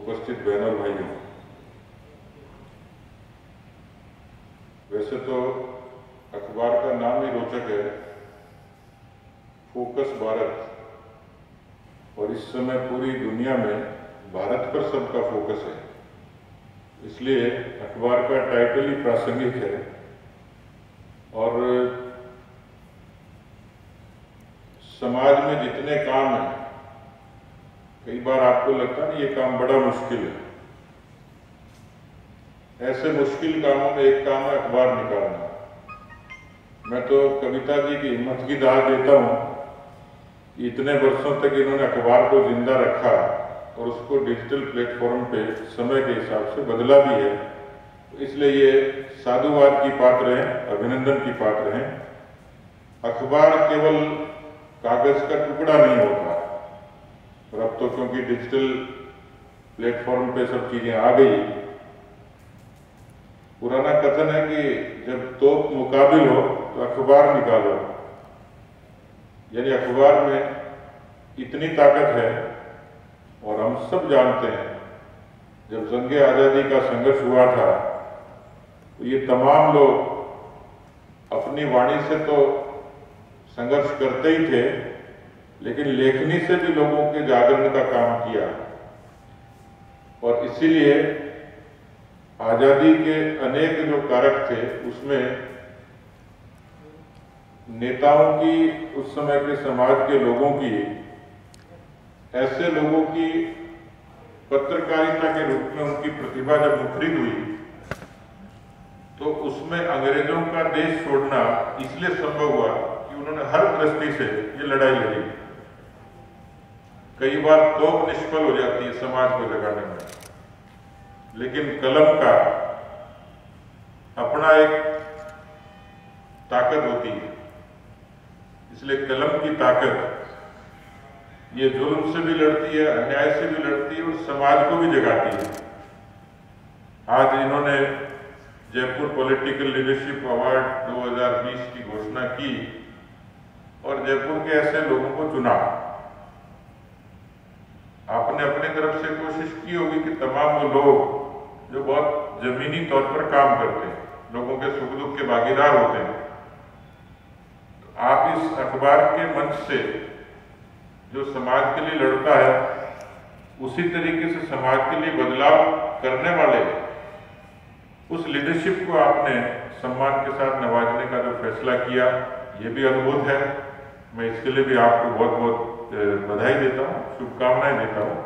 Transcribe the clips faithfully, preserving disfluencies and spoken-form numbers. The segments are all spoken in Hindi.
उपस्थित बहनों और भाइयों, वैसे तो अखबार का नाम ही रोचक है, फोकस भारत, और इस समय पूरी दुनिया में भारत पर सबका फोकस है, इसलिए अखबार का टाइटल ही प्रासंगिक है। और समाज में जितने काम हैं, कई बार आपको लगता है ना ये काम बड़ा मुश्किल है, ऐसे मुश्किल कामों में एक काम है अखबार निकालना। मैं तो कविता जी की हिम्मत की दाद देता हूँ, इतने वर्षों तक इन्होंने अखबार को जिंदा रखा और उसको डिजिटल प्लेटफॉर्म पे समय के हिसाब से बदला भी है, तो इसलिए ये साधुवाद की पात्र हैं, अभिनंदन की पात्र हैं। अखबार केवल कागज का टुकड़ा नहीं होता, और अब तो क्योंकि डिजिटल प्लेटफॉर्म पे सब चीजें आ गई, पुराना कथन है कि जब तोप मुकाबिल हो तो अखबार निकालो, यानी अखबार में इतनी ताकत है। और हम सब जानते हैं जब जंगे आजादी का संघर्ष हुआ था तो ये तमाम लोग अपनी वाणी से तो संघर्ष करते ही थे, लेकिन लेखनी से भी लोगों के जागरण का काम किया। और इसीलिए आजादी के अनेक जो कारक थे उसमें नेताओं की, उस समय के समाज के लोगों की, ऐसे लोगों की पत्रकारिता के रूप में उनकी प्रतिभा जब मुखरित हुई तो उसमें अंग्रेजों का देश छोड़ना इसलिए संभव हुआ कि उन्होंने हर दृष्टि से ये लड़ाई लड़ी। कई बार तोप निष्फल हो जाती है समाज को जगाने में, लेकिन कलम का अपना एक ताकत होती है, इसलिए कलम की ताकत ये जुल्म से भी लड़ती है, अन्याय से भी लड़ती है और समाज को भी जगाती है। आज इन्होंने जयपुर पॉलिटिकल लीडरशिप अवार्ड दो हज़ार बीस की घोषणा की और जयपुर के ऐसे लोगों को चुना। आपने अपनी तरफ से कोशिश की होगी कि तमाम वो लोग जो बहुत जमीनी तौर पर काम करते हैं, लोगों के सुख दुख के भागीदार होते हैं, तो आप इस अखबार के मंच से जो समाज के लिए लड़ता है, उसी तरीके से समाज के लिए बदलाव करने वाले उस लीडरशिप को आपने सम्मान के साथ नवाजने का जो फैसला किया, ये भी अद्भुत है। मैं इसके लिए भी आपको बहुत बहुत बधाई देता हूँ, शुभकामनाएं देता हूँ।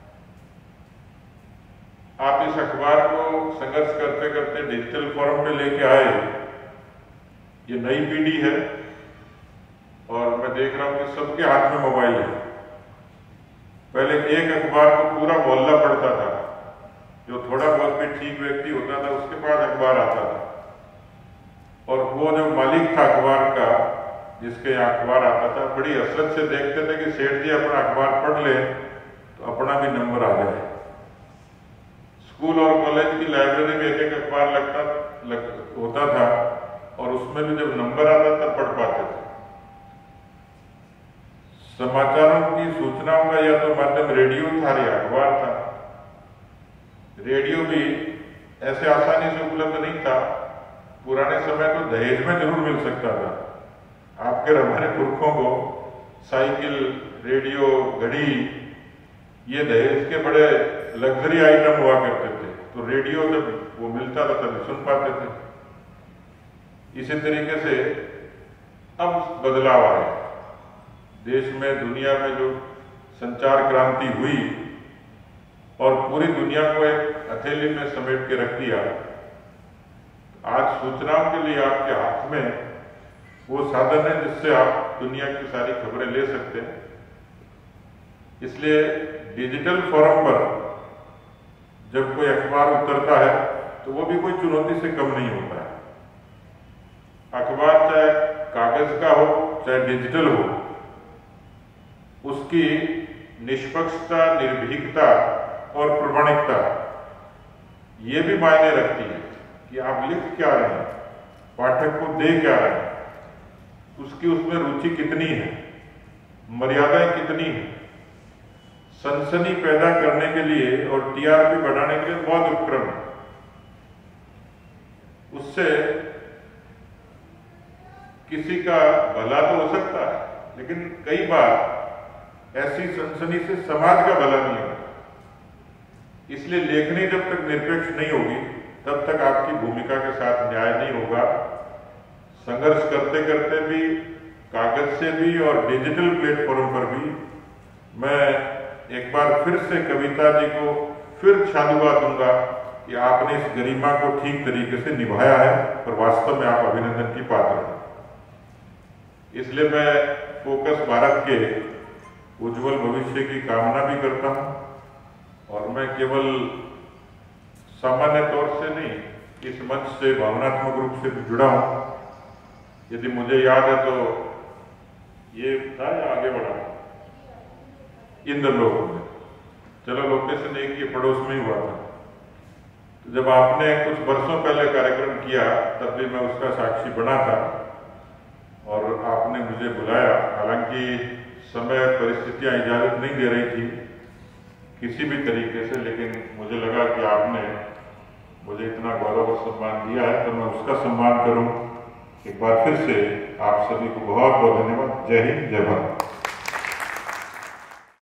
आप इस अखबार को संघर्ष करते करते डिजिटल फॉर्म पे लेके आए, ये नई पीढ़ी है और मैं देख रहा हूं कि सबके हाथ में मोबाइल है। पहले एक अखबार को पूरा मोहल्ला पढ़ता था, जो थोड़ा बहुत भी ठीक व्यक्ति होता था उसके पास अखबार आता था, और वो जो मालिक था अखबार का, जिसके यहाँ अखबार आता था, बड़ी हसरत से देखते थे कि सेठ जी अपना अखबार पढ़ ले तो अपना भी नंबर आ जाए। स्कूल और कॉलेज की लाइब्रेरी में एक एक अखबार लगता लग, होता था और उसमें भी जब नंबर आता था पढ़ पाते थे। समाचारों की सूचनाओं का या तो माध्यम रेडियो था या अखबार था। रेडियो भी ऐसे आसानी से उपलब्ध नहीं था, पुराने समय तो दहेज में जरूर मिल सकता था। आपके हमारे पुरखों को साइकिल, रेडियो, घड़ी, ये दहेज के बड़े लग्जरी आइटम हुआ करते थे, तो रेडियो जब वो मिलता था तभी सुन पाते थे। इसी तरीके से अब बदलाव आया देश में, दुनिया में जो संचार क्रांति हुई और पूरी दुनिया को एक हथेली में समेट के रख दिया। आज सूचनाओं के लिए आपके हाथ में वो साधन है जिससे आप दुनिया की सारी खबरें ले सकते हैं। इसलिए डिजिटल फोरम पर जब कोई अखबार उतरता है तो वो भी कोई चुनौती से कम नहीं होता है। अखबार चाहे कागज का हो चाहे डिजिटल हो, उसकी निष्पक्षता, निर्भीकता और प्रामाणिकता ये भी मायने रखती है कि आप लिख क्या रहे हैं, पाठक को दे क्या रहे हैं, उसकी उसमें रुचि कितनी है, मर्यादाएं कितनी है। सनसनी पैदा करने के लिए और टीआरपी बढ़ाने के लिए बहुत उपक्रम है। उससे किसी का भला तो हो सकता है, लेकिन कई बार ऐसी सनसनी से समाज का भला नहीं होता। इसलिए लेखनी जब तक निरपेक्ष नहीं होगी तब तक आपकी भूमिका के साथ न्याय नहीं होगा। संघर्ष करते करते भी, कागज से भी और डिजिटल प्लेटफॉर्म पर भी मैं एक बार फिर से कविता जी को फिर साधुवाद दूंगा कि आपने इस गरिमा को ठीक तरीके से निभाया है और वास्तव में आप अभिनंदन की पात्र हैं। इसलिए मैं फोकस भारत के उज्जवल भविष्य की कामना भी करता हूं, और मैं केवल सामान्य तौर से नहीं, इस मंच से भावनात्मक रूप से भी जुड़ा हूं। यदि मुझे याद है तो ये था या आगे बढ़ा इंद्रलोक में, चलो लोकेशन एक ही पड़ोस में ही हुआ था। तो जब आपने कुछ वर्षों पहले कार्यक्रम किया तब भी मैं उसका साक्षी बना था और आपने मुझे बुलाया। हालांकि समय परिस्थितियां इजाजत नहीं दे रही थी किसी भी तरीके से, लेकिन मुझे लगा कि आपने मुझे इतना गौरव और सम्मान दिया है तो मैं उसका सम्मान करूं। एक बार फिर से आप सभी को बहुत बहुत धन्यवाद। जय हिंद, जय भारत।